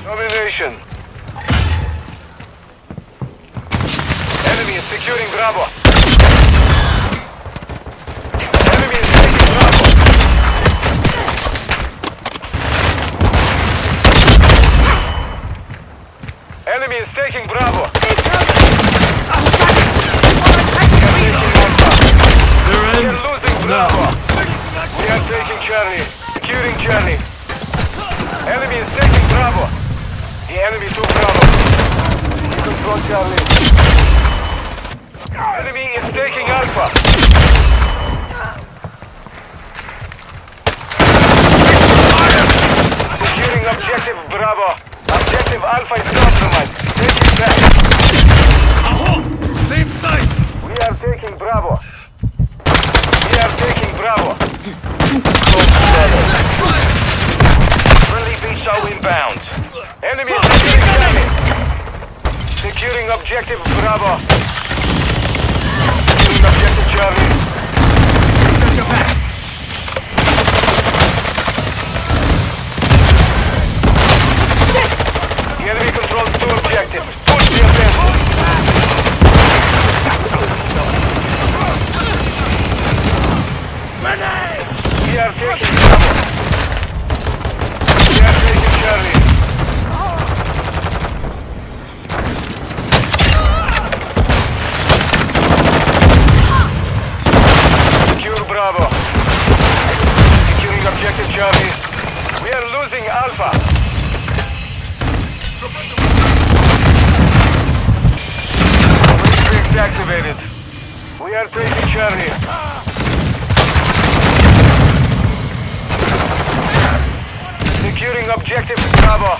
Domination. Enemy is securing Bravo. Enemy is taking Bravo. Enemy is taking Bravo. They're in. We are losing Bravo. We are taking Charlie. Securing Charlie. Enemy is taking Bravo. The enemy took Bravo. You control Charlie. Enemy is taking Alpha. Securing objective Bravo. Objective Alpha is compromised. Take it back. Same site. We are taking Bravo. We are taking Bravo. Friendly Beach inbound. Enemy is securing Charlie. Securing objective Bravo. Securing objective Charlie. Take it back. The enemy controls 2 objectives. Push the offensive. We are taking Bravo. We are taking Charlie. Secure Bravo. Securing objective Charlie. We are losing Alpha. Activated. We are taking Charlie. Securing objective Bravo.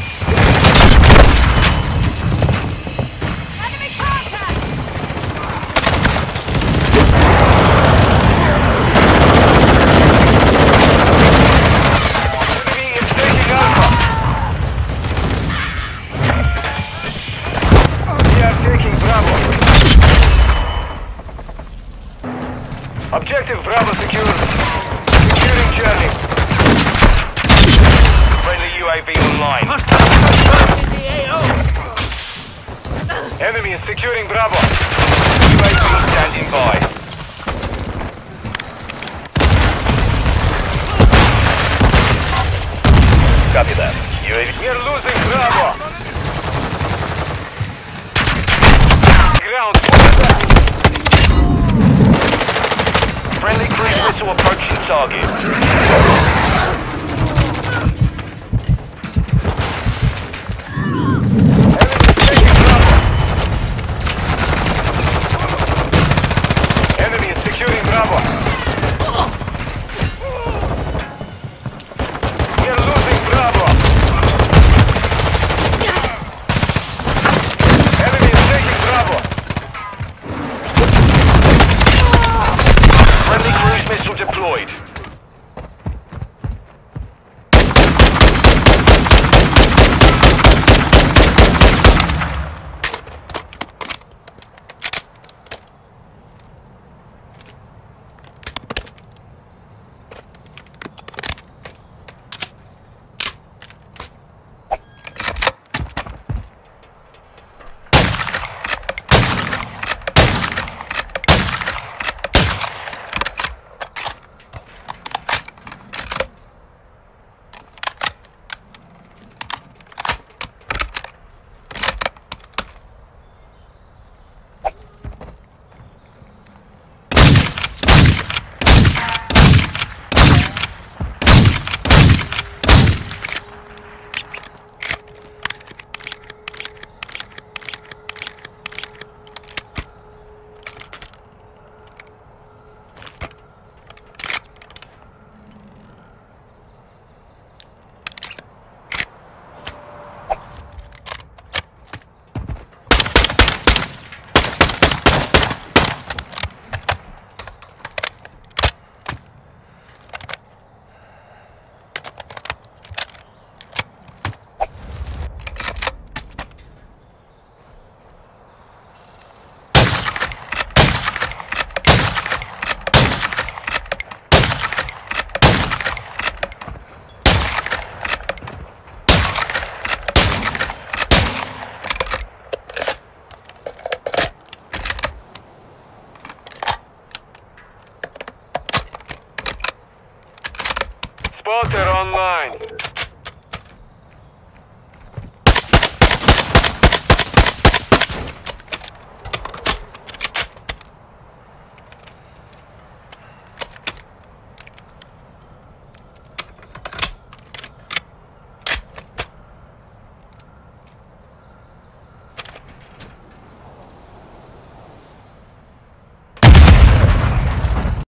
Enemy contact! Enemy is taking Alpha. We are taking Bravo. Objective Bravo secured. Securing Charlie. Friendly UAV online. Enemy is securing Bravo. UAV standing by. Copy that. UAV. We are losing Bravo. Ground. Friendly cruise missile approaching target. Enemy is securing Bravo. We are losing Bravo. Enemy is taking Bravo. Friendly cruise missile deployed. Spotter online.